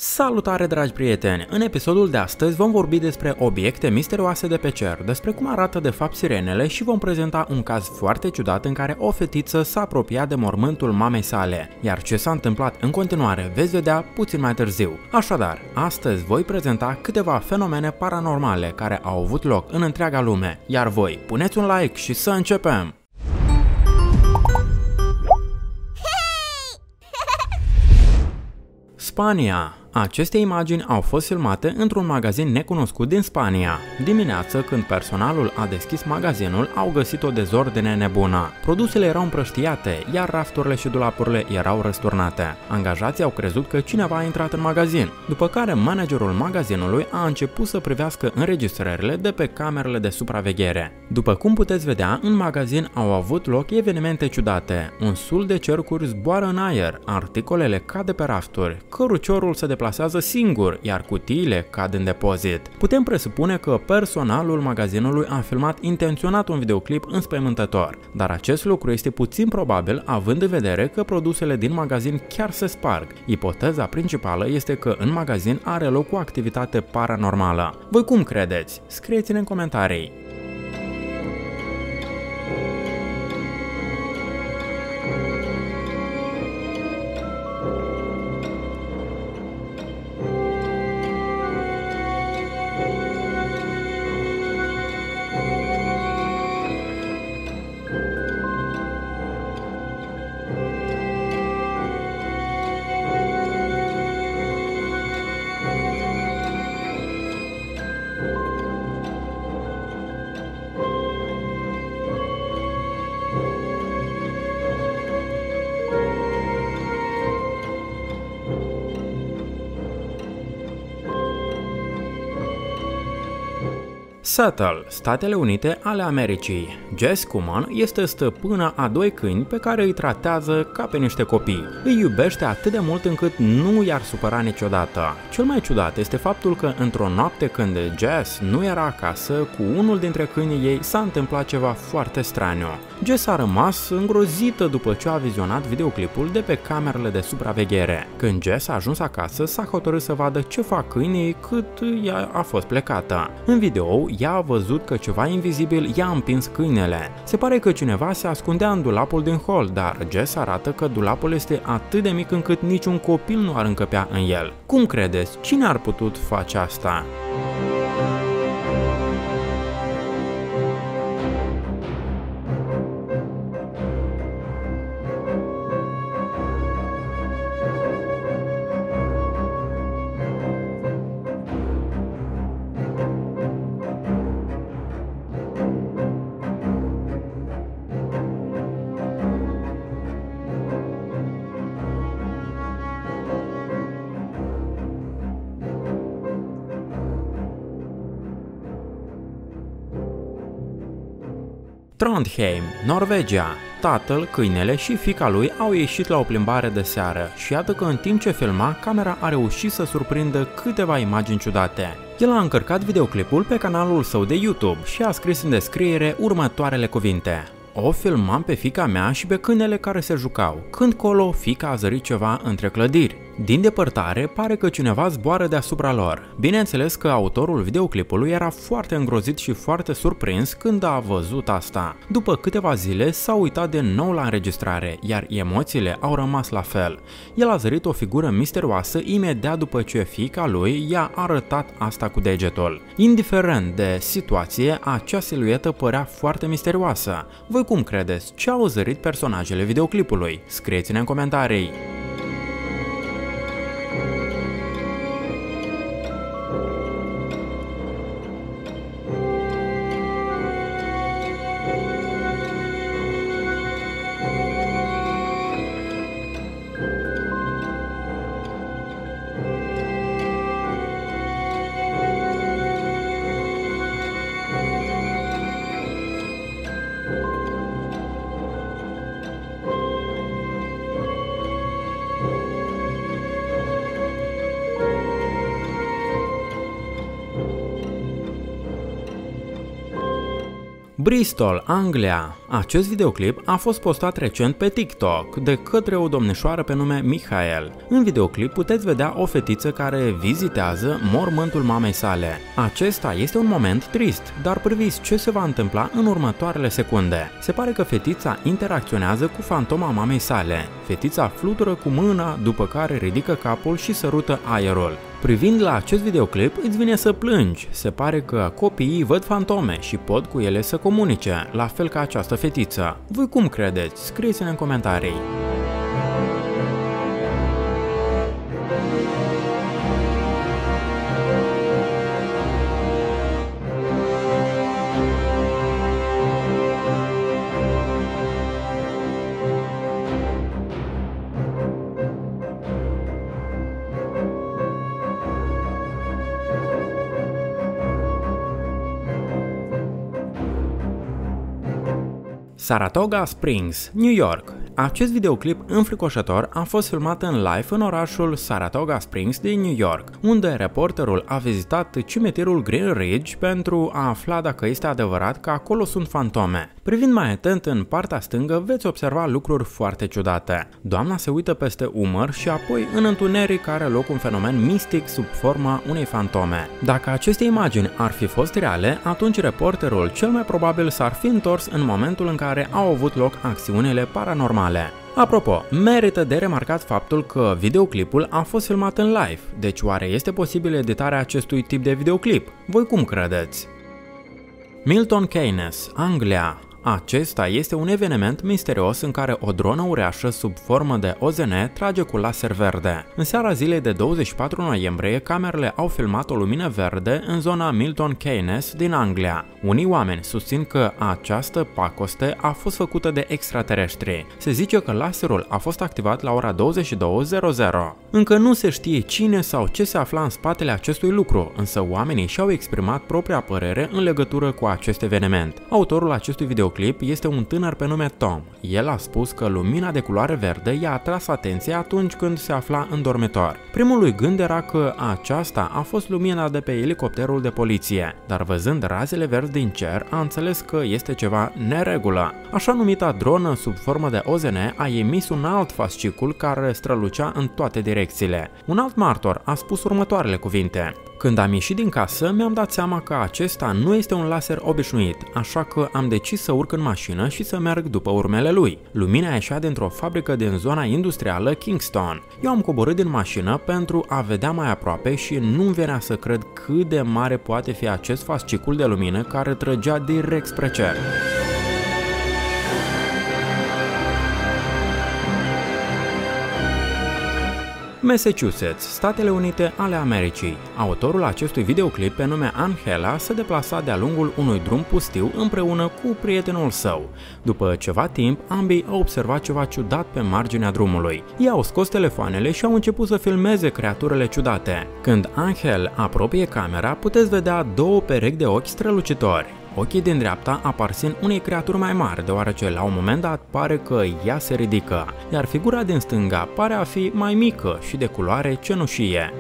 Salutare dragi prieteni! În episodul de astăzi vom vorbi despre obiecte misterioase de pe cer, despre cum arată de fapt sirenele și vom prezenta un caz foarte ciudat în care o fetiță s-a apropiat de mormântul mamei sale, iar ce s-a întâmplat în continuare veți vedea puțin mai târziu. Așadar, astăzi voi prezenta câteva fenomene paranormale care au avut loc în întreaga lume, iar voi puneți un like și să începem! Spania. Aceste imagini au fost filmate într-un magazin necunoscut din Spania. Dimineață, când personalul a deschis magazinul, au găsit o dezordine nebună. Produsele erau împrăștiate, iar rafturile și dulapurile erau răsturnate. Angajații au crezut că cineva a intrat în magazin, după care managerul magazinului a început să privească înregistrările de pe camerele de supraveghere. După cum puteți vedea, în magazin au avut loc evenimente ciudate. Un sul de cercuri zboară în aer, articolele cad de pe rafturi, căruciorul se deplasează singur, iar cutiile cad în depozit. Putem presupune că personalul magazinului a filmat intenționat un videoclip înspăimântător, dar acest lucru este puțin probabil având în vedere că produsele din magazin chiar se sparg. Ipoteza principală este că în magazin are loc o activitate paranormală. Voi cum credeți? Scrieți-ne în comentarii! Seattle, Statele Unite ale Americii. Jess Kuman este stăpâna a doi câini pe care îi tratează ca pe niște copii. Îi iubește atât de mult încât nu i-ar supăra niciodată. Cel mai ciudat este faptul că într-o noapte când Jess nu era acasă, cu unul dintre câinii ei s-a întâmplat ceva foarte straniu. Jess a rămas îngrozită după ce a vizionat videoclipul de pe camerele de supraveghere. Când Jess a ajuns acasă, s-a hotărât să vadă ce fac câinii cât ea a fost plecată. În video, ea a văzut că ceva invizibil i-a împins câinele. Se pare că cineva se ascundea în dulapul din hol, dar Jess arată că dulapul este atât de mic încât niciun copil nu ar încăpea în el. Cum credeți? Cine ar putut face asta? Trondheim, Norvegia. Tatăl, câinele și fiica lui au ieșit la o plimbare de seară și iată că în timp ce filma, camera a reușit să surprindă câteva imagini ciudate. El a încărcat videoclipul pe canalul său de YouTube și a scris în descriere următoarele cuvinte: "O filmam pe fiica mea și pe câinele care se jucau. Când colo, fiica a zărit ceva între clădiri. Din depărtare, pare că cineva zboară deasupra lor." Bineînțeles că autorul videoclipului era foarte îngrozit și foarte surprins când a văzut asta. După câteva zile s-a uitat din nou la înregistrare, iar emoțiile au rămas la fel. El a zărit o figură misterioasă imediat după ce fiica lui i-a arătat asta cu degetul. Indiferent de situație, acea siluetă părea foarte misterioasă. Voi cum credeți? Ce au zărit personajele videoclipului? Scrieți-ne în comentarii! Bristol, Anglia. Acest videoclip a fost postat recent pe TikTok de către o domnișoară pe nume Michael. În videoclip puteți vedea o fetiță care vizitează mormântul mamei sale. Acesta este un moment trist, dar priviți ce se va întâmpla în următoarele secunde. Se pare că fetița interacționează cu fantoma mamei sale. Fetița flutură cu mâna, după care ridică capul și sărută aerul. Privind la acest videoclip, îți vine să plângi. Se pare că copiii văd fantome și pot cu ele să comunice, la fel ca această fetiță. Voi cum credeți? Scrieți-ne în comentarii. Saratoga Springs, New York. Acest videoclip înfricoșător a fost filmat în live în orașul Saratoga Springs din New York, unde reporterul a vizitat cimitirul Green Ridge pentru a afla dacă este adevărat că acolo sunt fantome. Privind mai atent în partea stângă, veți observa lucruri foarte ciudate. Doamna se uită peste umăr și apoi în întuneric are loc un fenomen mistic sub forma unei fantome. Dacă aceste imagini ar fi fost reale, atunci reporterul cel mai probabil s-ar fi întors în momentul în care au avut loc acțiunile paranormale. Apropo, merită de remarcat faptul că videoclipul a fost filmat în live, deci oare este posibil editarea acestui tip de videoclip? Voi cum credeți? Milton Keynes, Anglia. Acesta este un eveniment misterios în care o dronă uriașă sub formă de OZN trage cu laser verde. În seara zilei de 24 noiembrie, camerele au filmat o lumină verde în zona Milton Keynes din Anglia. Unii oameni susțin că această pacoste a fost făcută de extraterestri. Se zice că laserul a fost activat la ora 22:00. Încă nu se știe cine sau ce se afla în spatele acestui lucru, însă oamenii și-au exprimat propria părere în legătură cu acest eveniment. Autorul acestui videoclip este un tânăr pe nume Tom. El a spus că lumina de culoare verde i-a atras atenția atunci când se afla în dormitor. Primul lui gând era că aceasta a fost lumina de pe elicopterul de poliție, dar văzând razele verzi din cer a înțeles că este ceva neregulă. Așa numita dronă sub formă de OZN a emis un alt fascicul care strălucea în toate direcțiile. Un alt martor a spus următoarele cuvinte: "Când am ieșit din casă, mi-am dat seama că acesta nu este un laser obișnuit, așa că am decis să urc în mașină și să merg după urmele lui. Lumina ieșea dintr-o fabrică din zona industrială Kingston. Eu am coborât din mașină pentru a vedea mai aproape și nu-mi venea să cred cât de mare poate fi acest fascicul de lumină care trăgea direct spre cer." Massachusetts, Statele Unite ale Americii. Autorul acestui videoclip pe nume Angela se deplasa de-a lungul unui drum pustiu împreună cu prietenul său. După ceva timp, ambii au observat ceva ciudat pe marginea drumului. Ei au scos telefoanele și au început să filmeze creaturile ciudate. Când Angel apropie camera, puteți vedea două perechi de ochi strălucitori. Ochii din dreapta aparțin unei creaturi mai mari, deoarece la un moment dat pare că ea se ridică, iar figura din stânga pare a fi mai mică și de culoare cenușie.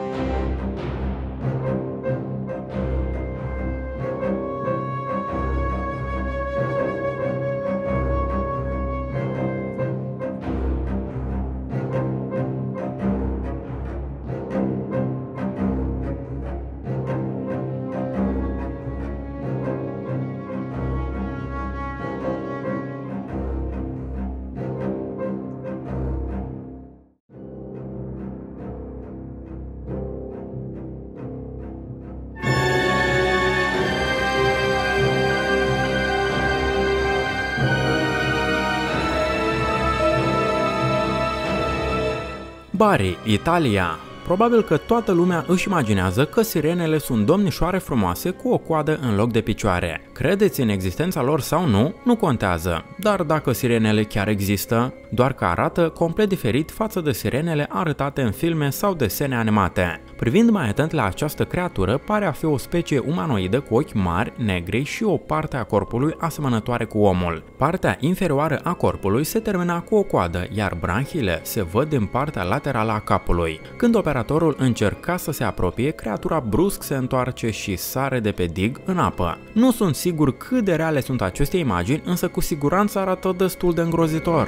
Bari, Italia. Probabil că toată lumea își imaginează că sirenele sunt domnișoare frumoase cu o coadă în loc de picioare. Credeți în existența lor sau nu, nu contează. Dar dacă sirenele chiar există, doar că arată complet diferit față de sirenele arătate în filme sau desene animate. Privind mai atent la această creatură, pare a fi o specie umanoidă cu ochi mari, negri și o parte a corpului asemănătoare cu omul. Partea inferioară a corpului se termina cu o coadă, iar branchiile se văd din partea laterală a capului. Când operatorul operatorul încerca să se apropie, creatura brusc se întoarce și sare de pe dig în apă. Nu sunt sigur cât de reale sunt aceste imagini, însă cu siguranță arată destul de îngrozitor.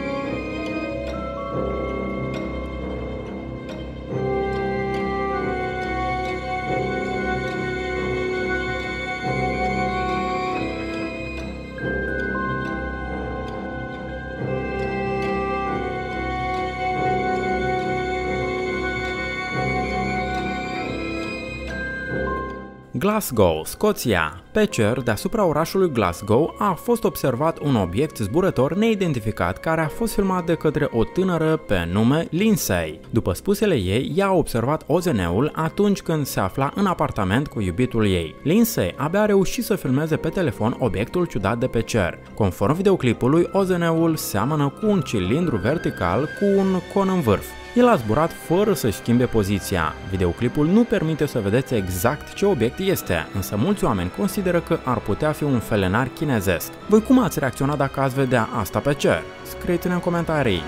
Glasgow, Scoția. Pe cer, deasupra orașului Glasgow, a fost observat un obiect zburător neidentificat care a fost filmat de către o tânără pe nume Lindsay. După spusele ei, ea a observat OZN-ul atunci când se afla în apartament cu iubitul ei. Lindsay abia a reușit să filmeze pe telefon obiectul ciudat de pe cer. Conform videoclipului, OZN-ul seamănă cu un cilindru vertical cu un con în vârf. El a zburat fără să-și schimbe poziția. Videoclipul nu permite să vedeți exact ce obiect este, însă mulți oameni consideră că ar putea fi un felenar chinezesc. Voi cum ați reacționat dacă ați vedea asta pe cer? Scrieți-ne în comentarii!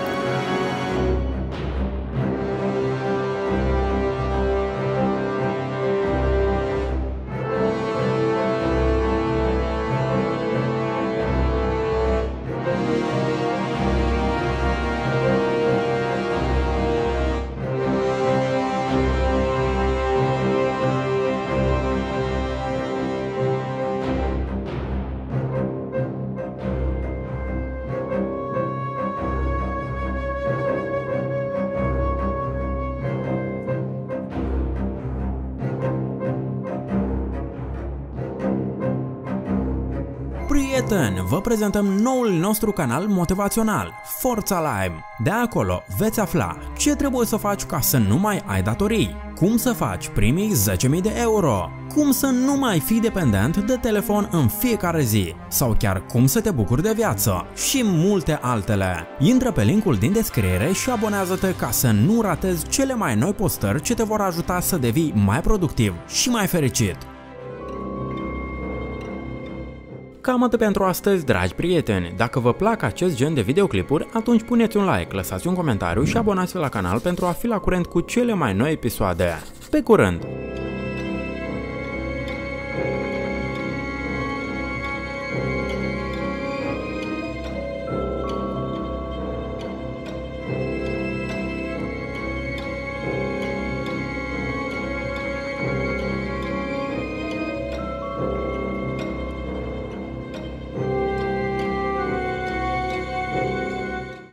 Prieteni, vă prezentăm noul nostru canal motivațional, Forța Live. De acolo veți afla ce trebuie să faci ca să nu mai ai datorii, cum să faci primii 10.000 de euro, cum să nu mai fii dependent de telefon în fiecare zi, sau chiar cum să te bucuri de viață și multe altele. Intră pe linkul din descriere și abonează-te ca să nu ratezi cele mai noi postări ce te vor ajuta să devii mai productiv și mai fericit. Cam atât pentru astăzi, dragi prieteni. Dacă vă plac acest gen de videoclipuri, atunci puneți un like, lăsați un comentariu și abonați-vă la canal pentru a fi la curent cu cele mai noi episoade. Pe curând!